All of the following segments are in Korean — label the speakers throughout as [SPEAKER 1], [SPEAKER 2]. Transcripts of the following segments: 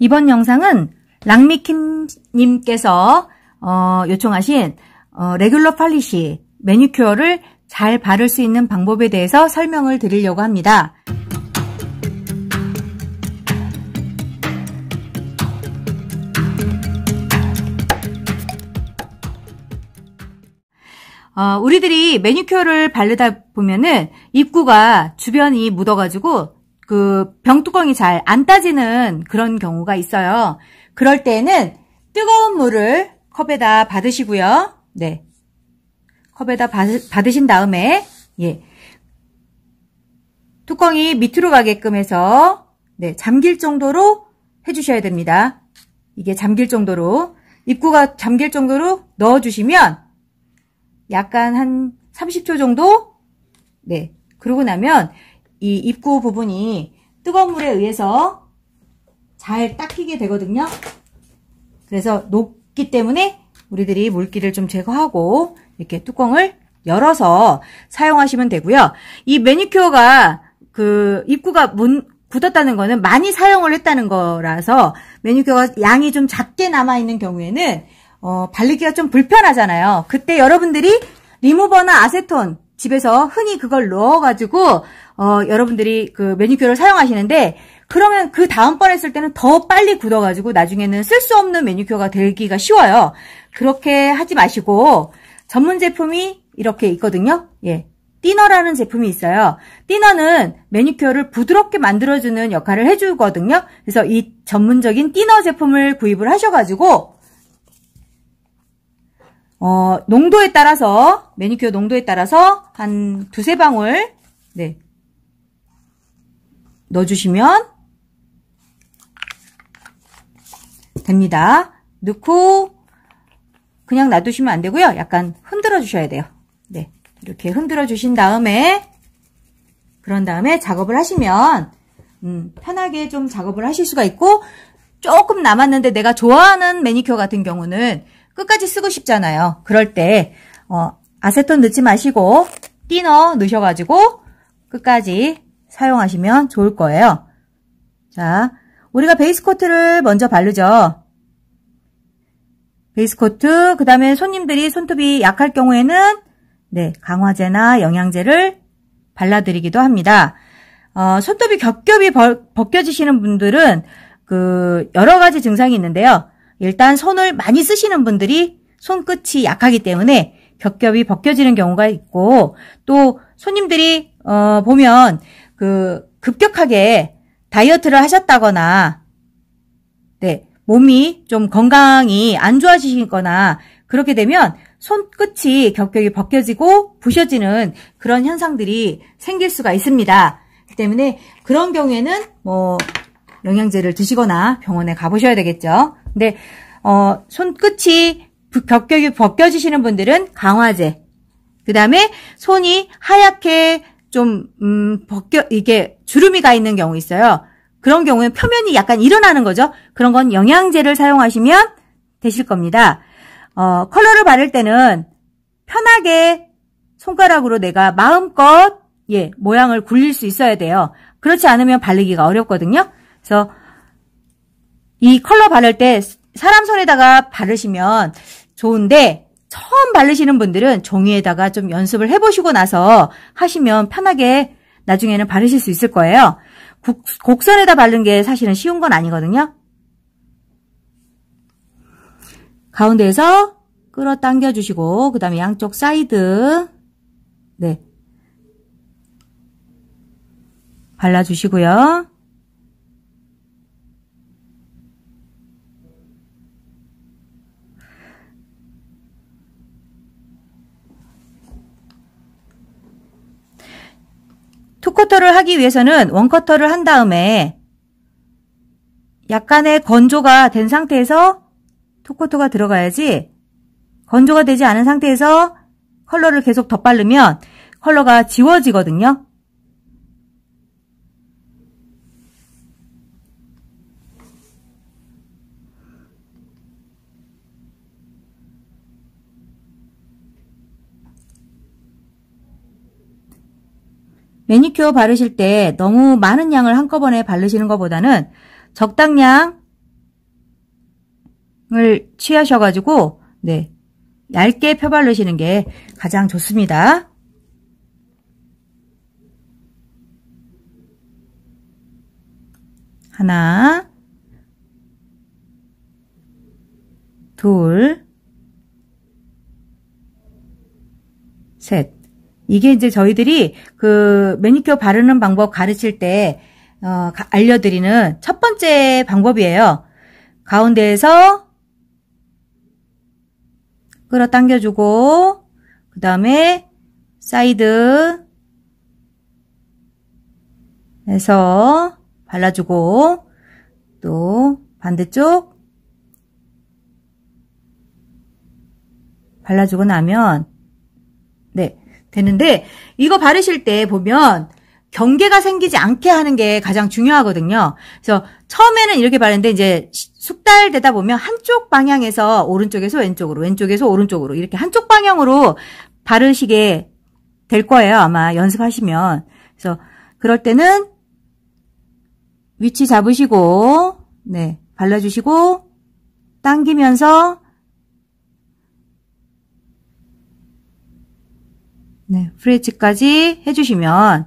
[SPEAKER 1] 이번 영상은 랑미킴님께서 요청하신 레귤러 팔리시 매니큐어를 잘 바를 수 있는 방법에 대해서 설명을 드리려고 합니다. 우리들이 매니큐어를 바르다 보면은 입구가 주변이 묻어가지고 그 병뚜껑이 잘 안 따지는 그런 경우가 있어요. 그럴 때는 뜨거운 물을 컵에다 받으시고요. 네. 컵에다 받으신 다음에, 뚜껑이 밑으로 가게끔 해서, 잠길 정도로 해주셔야 됩니다. 이게 잠길 정도로, 입구가 잠길 정도로 넣어주시면, 약간 한 30초 정도? 그러고 나면, 이 입구 부분이 뜨거운 물에 의해서 잘 닦이게 되거든요. 그래서 녹기 때문에 우리들이 물기를 좀 제거하고 이렇게 뚜껑을 열어서 사용하시면 되고요. 이 매니큐어가 그 입구가 굳었다는 거는 많이 사용을 했다는 거라서 매니큐어가 양이 좀 작게 남아있는 경우에는 바르기가 좀 불편하잖아요. 그때 여러분들이 리무버나 아세톤 집에서 흔히 그걸 넣어가지고 여러분들이 그 매니큐어를 사용하시는데 그러면 그 다음번에 쓸 때는 더 빨리 굳어가지고 나중에는 쓸 수 없는 매니큐어가 되기가 쉬워요. 그렇게 하지 마시고 전문 제품이 이렇게 있거든요. 띠너라는 제품이 있어요. 띠너는 매니큐어를 부드럽게 만들어주는 역할을 해주거든요. 그래서 이 전문적인 띠너 제품을 구입을 하셔가지고 농도에 따라서 매니큐어 농도에 따라서 한 두세 방울 넣어주시면 됩니다. 넣고 그냥 놔두시면 안 되고요. 약간 흔들어 주셔야 돼요. 이렇게 흔들어 주신 다음에 그런 다음에 작업을 하시면 편하게 좀 작업을 하실 수가 있고 조금 남았는데 내가 좋아하는 매니큐어 같은 경우는 끝까지 쓰고 싶잖아요. 그럴 때 아세톤 넣지 마시고 띠너 넣으셔가지고 끝까지 사용하시면 좋을 거예요. 자, 우리가 베이스 코트를 먼저 바르죠. 베이스 코트, 그 다음에 손님들이 손톱이 약할 경우에는 강화제나 영양제를 발라드리기도 합니다. 손톱이 겹겹이 벗겨지시는 분들은 여러 가지 증상이 있는데요. 일단 손을 많이 쓰시는 분들이 손끝이 약하기 때문에 겹겹이 벗겨지는 경우가 있고 또 손님들이 보면 급격하게 다이어트를 하셨다거나 몸이 좀 건강이 안 좋아지시거나 그렇게 되면 손끝이 겹겹이 벗겨지고 부셔지는 그런 현상들이 생길 수가 있습니다. 그렇기 때문에 그런 경우에는 영양제를 드시거나 병원에 가보셔야 되겠죠. 근데 손끝이 겹겹이 벗겨지시는 분들은 강화제, 그 다음에 손이 하얗게 좀 이게 주름이 가 있는 경우 있어요. 그런 경우에 표면이 약간 일어나는 거죠. 그런 건 영양제를 사용하시면 되실 겁니다. 컬러를 바를 때는 편하게 손가락으로 내가 마음껏 모양을 굴릴 수 있어야 돼요. 그렇지 않으면 바르기가 어렵거든요. 그래서 이 컬러 바를 때 사람 손에다가 바르시면 좋은데 처음 바르시는 분들은 종이에다가 좀 연습을 해보시고 나서 하시면 편하게 나중에는 바르실 수 있을 거예요. 곡선에다 바른 게 사실은 쉬운 건 아니거든요. 가운데에서 끌어당겨 주시고 그 다음에 양쪽 사이드 발라주시고요. 투커터를 하기 위해서는 원커터를 한 다음에 약간의 건조가 된 상태에서 투커터가 들어가야지 건조가 되지 않은 상태에서 컬러를 계속 덧바르면 컬러가 지워지거든요. 매니큐어 바르실 때 너무 많은 양을 한꺼번에 바르시는 것보다는 적당량 취하셔가지고 네, 얇게 펴바르시는 게 가장 좋습니다. 하나, 둘, 셋. 이게 이제 저희들이 그 매니큐어 바르는 방법 가르칠 때 알려드리는 첫 번째 방법이에요. 가운데에서 끌어당겨주고 그 다음에 사이드 에서 발라주고 또 반대쪽 발라주고 나면 네 되는데, 이거 바르실 때 보면 경계가 생기지 않게 하는 게 가장 중요하거든요. 그래서 처음에는 이렇게 바르는데 이제 숙달되다 보면 한쪽 방향에서 오른쪽에서 왼쪽으로, 왼쪽에서 오른쪽으로 이렇게 한쪽 방향으로 바르시게 될 거예요. 아마 연습하시면. 그래서 그럴 때는 위치 잡으시고 네 발라주시고 당기면서 네, 프레치까지 해주시면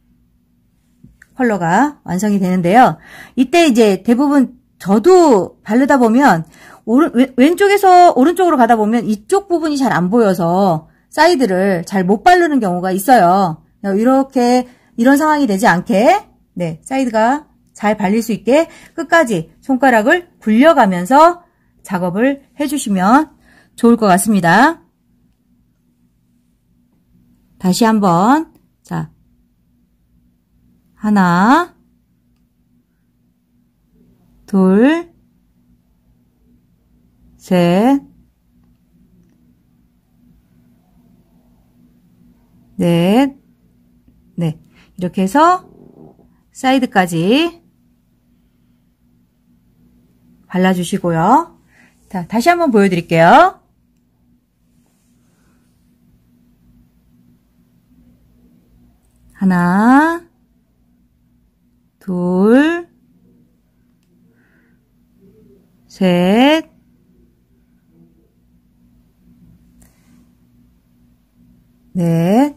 [SPEAKER 1] 컬러가 완성이 되는데요. 이때 이제 대부분 저도 바르다 보면 왼쪽에서 오른쪽으로 가다 보면 이쪽 부분이 잘 안 보여서 사이드를 잘 못 바르는 경우가 있어요. 이렇게 이런 상황이 되지 않게 네, 사이드가 잘 발릴 수 있게 끝까지 손가락을 굴려가면서 작업을 해주시면 좋을 것 같습니다. 다시 한번 자 하나 둘 셋 넷 네 이렇게 해서 사이드까지 발라주시고요. 자, 다시 한번 보여드릴게요. 하나, 둘, 셋, 넷,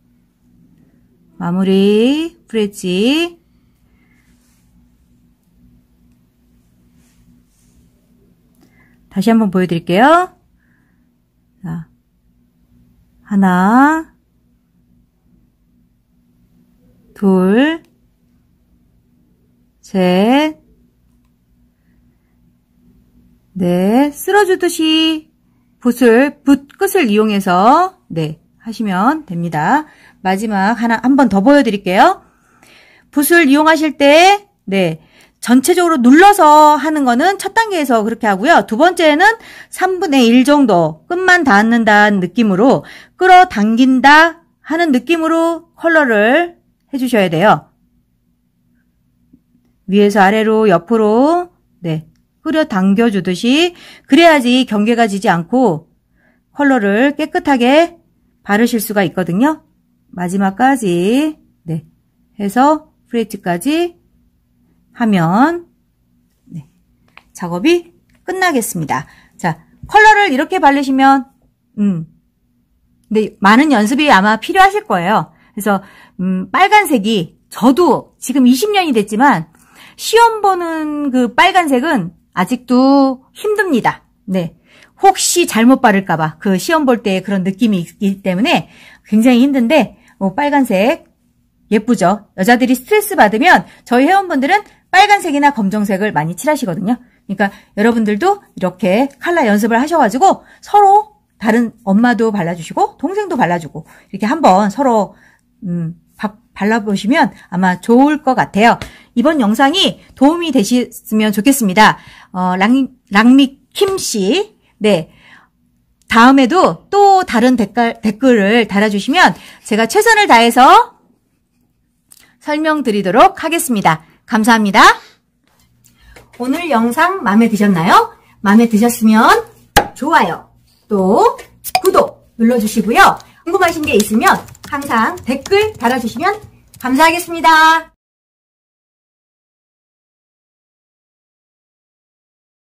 [SPEAKER 1] 마무리, 프레치. 다시 한번 보여드릴게요. 자, 하나, 둘, 셋, 넷, 쓸어주듯이 붓 끝을 이용해서 네 하시면 됩니다. 마지막 한 번 더 보여드릴게요. 붓을 이용하실 때 네 전체적으로 눌러서 하는 거는 첫 단계에서 그렇게 하고요. 두 번째는 3분의 1 정도 끝만 닿는다는 느낌으로 끌어당긴다 하는 느낌으로 컬러를 해주셔야 돼요. 위에서 아래로 옆으로 네 끌어당겨 주듯이 그래야지 경계가 지지 않고 컬러를 깨끗하게 바르실 수가 있거든요. 마지막까지 네 해서 프레치까지 하면 네, 작업이 끝나겠습니다. 자, 컬러를 이렇게 바르시면 네, 많은 연습이 아마 필요하실 거예요. 그래서 빨간색이 저도 지금 20년이 됐지만 시험 보는 그 빨간색은 아직도 힘듭니다. 네, 혹시 잘못 바를까봐 그 시험 볼 때 그런 느낌이 있기 때문에 굉장히 힘든데 빨간색 예쁘죠? 여자들이 스트레스 받으면 저희 회원분들은 빨간색이나 검정색을 많이 칠하시거든요. 그러니까 여러분들도 이렇게 컬러 연습을 하셔가지고 서로 다른 엄마도 발라주시고 동생도 발라주고 이렇게 한번 서로 발라보시면 아마 좋을 것 같아요. 이번 영상이 도움이 되셨으면 좋겠습니다. 랑미킴씨 네 다음에도 또 다른 댓글을 달아주시면 제가 최선을 다해서 설명드리도록 하겠습니다. 감사합니다. 오늘 영상 마음에 드셨나요? 마음에 드셨으면 좋아요, 또 구독 눌러주시고요. 궁금하신 게 있으면 항상 댓글 달아주시면 감사하겠습니다.